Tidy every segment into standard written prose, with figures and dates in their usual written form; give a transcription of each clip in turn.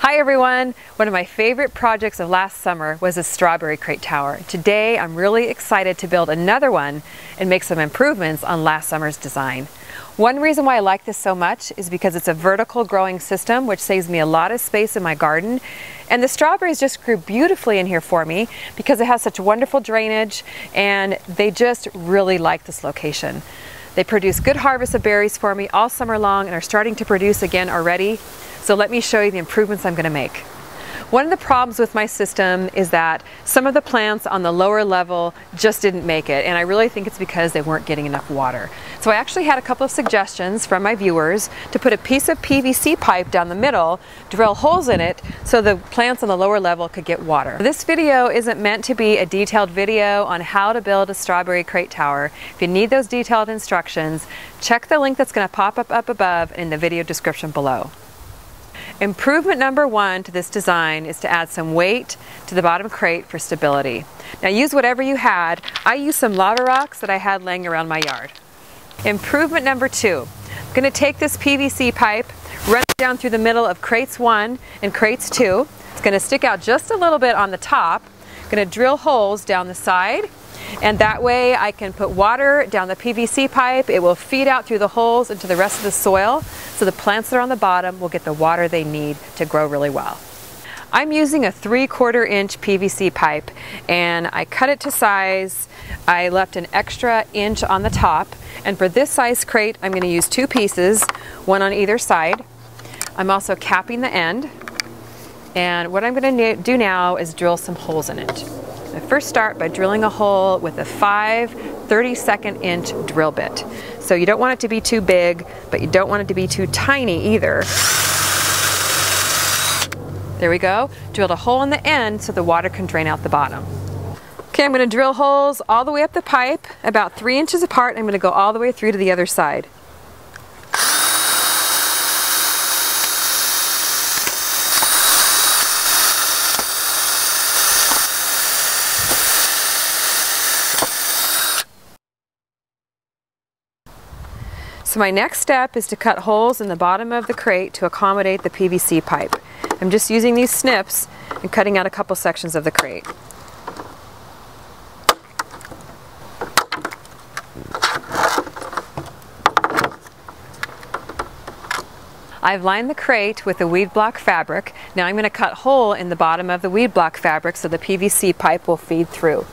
Hi everyone! One of my favorite projects of last summer was a strawberry crate tower. Today I'm really excited to build another one and make some improvements on last summer's design. One reason why I like this so much is because it's a vertical growing system, which saves me a lot of space in my garden. And the strawberries just grew beautifully in here for me because it has such wonderful drainage and they just really like this location. They produce good harvests of berries for me all summer long and are starting to produce again already. So let me show you the improvements I'm going to make. One of the problems with my system is that some of the plants on the lower level just didn't make it, and I really think it's because they weren't getting enough water. So I actually had a couple of suggestions from my viewers to put a piece of PVC pipe down the middle, drill holes in it so the plants on the lower level could get water. This video isn't meant to be a detailed video on how to build a strawberry crate tower. If you need those detailed instructions, check the link that's going to pop up above and in the video description below. Improvement number one to this design is to add some weight to the bottom crate for stability. Now use whatever you had. I used some lava rocks that I had laying around my yard. Improvement number two, I'm going to take this PVC pipe, run it down through the middle of crates 1 and crates 2. It's going to stick out just a little bit on the top. I'm going to drill holes down the side, and that way I can put water down the PVC pipe. It will feed out through the holes into the rest of the soil, so the plants that are on the bottom will get the water they need to grow really well. I'm using a 3/4 inch PVC pipe and I cut it to size. I left an extra inch on the top, and for this size crate I'm going to use 2 pieces, one on either side. I'm also capping the end, and what I'm going to do now is drill some holes in it. I first start by drilling a hole with a 5 32nd inch drill bit. So you don't want it to be too big, but you don't want it to be too tiny either. There we go. Drilled a hole in the end so the water can drain out the bottom. Okay, I'm going to drill holes all the way up the pipe, about 3 inches apart. I'm going to go all the way through to the other side. So my next step is to cut holes in the bottom of the crate to accommodate the PVC pipe. I'm just using these snips and cutting out a couple sections of the crate. I've lined the crate with the weed block fabric. Now I'm going to cut a hole in the bottom of the weed block fabric so the PVC pipe will feed through.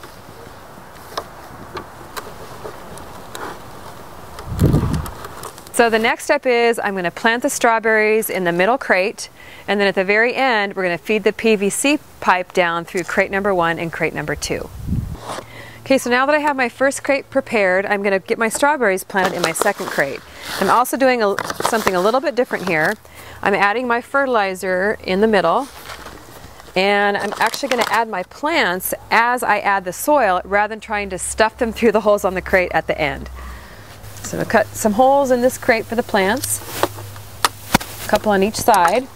So the next step is I'm going to plant the strawberries in the middle crate, and then at the very end we're going to feed the PVC pipe down through crate number 1 and crate number 2. Okay, so now that I have my first crate prepared, I'm going to get my strawberries planted in my second crate. I'm also doing something a little bit different here. I'm adding my fertilizer in the middle, and I'm actually going to add my plants as I add the soil rather than trying to stuff them through the holes on the crate at the end. So I'm going to cut some holes in this crate for the plants, a couple on each side.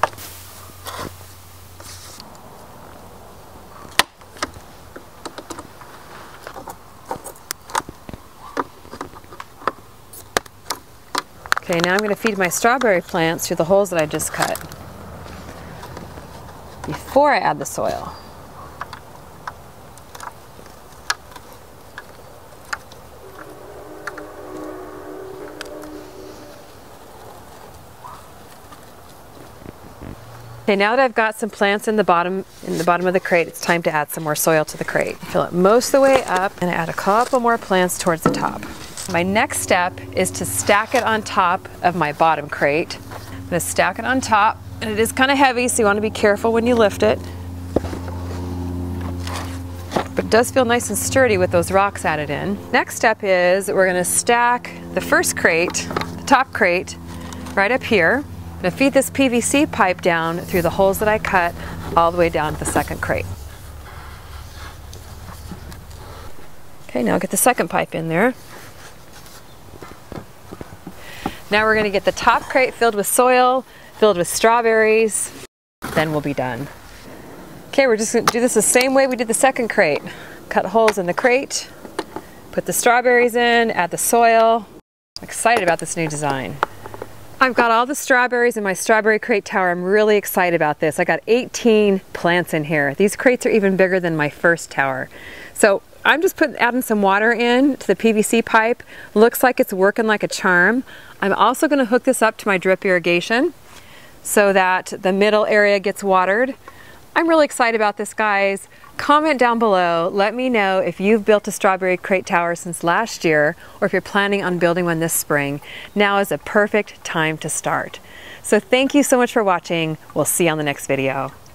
Okay, now I'm going to feed my strawberry plants through the holes that I just cut before I add the soil. Okay, now that I've got some plants in the bottom of the crate, it's time to add some more soil to the crate. Fill it most of the way up and add a couple more plants towards the top. My next step is to stack it on top of my bottom crate. I'm going to stack it on top, and it is kind of heavy, so you want to be careful when you lift it. But it does feel nice and sturdy with those rocks added in. Next step is we're going to stack the first crate, the top crate, right up here. I'm going to feed this PVC pipe down through the holes that I cut all the way down to the second crate. Okay, now get the second pipe in there. Now we're going to get the top crate filled with soil, filled with strawberries, then we'll be done. Okay, we're just going to do this the same way we did the second crate. Cut holes in the crate, put the strawberries in, add the soil. I'm excited about this new design. I've got all the strawberries in my strawberry crate tower. I'm really excited about this. I got 18 plants in here. These crates are even bigger than my first tower. So I'm just adding some water in to the PVC pipe. Looks like it's working like a charm. I'm also going to hook this up to my drip irrigation so that the middle area gets watered. I'm really excited about this, guys. Comment down below. Let me know if you've built a strawberry crate tower since last year or if you're planning on building one this spring. Now is a perfect time to start. So thank you so much for watching. We'll see you on the next video.